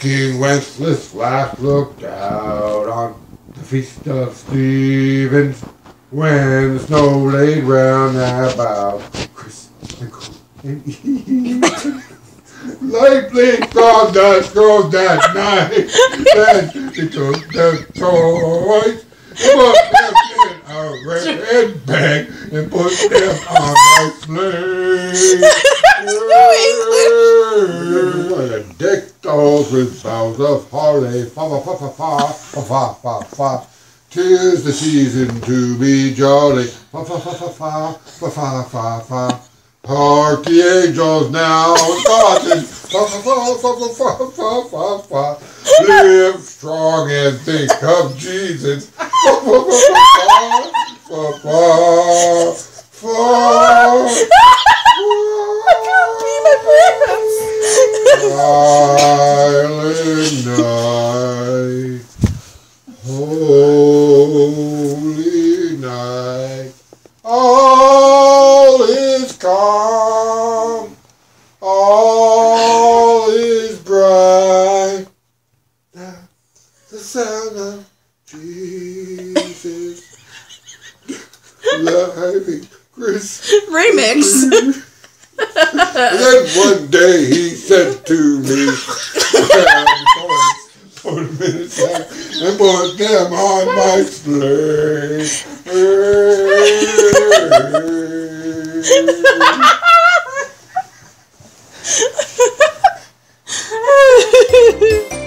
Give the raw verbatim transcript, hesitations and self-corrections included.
King Wenceslas looked out on the feast of Stevens, when the snow laid round about Chris and Cole and Eve. Light blinked on the scrolls that night, then he took the toys, put them in a red bag, and put them on my sleigh. And decked the halls with boughs of holly, fa fa fa fa fa fa fa fa fa. 'Tis the season to be jolly, fa fa fa fa fa fa fa fa fa. Hark the angels now, starting, fa fa fa fa fa fa fa fa. Live strong and think of Jesus, fa fa fa fa fa fa fa. Silent night, holy night, all is calm, all is bright. Now the sound of Jesus, living Chris remix. And then one day he said to me, put them in a sack and put them on my sleigh.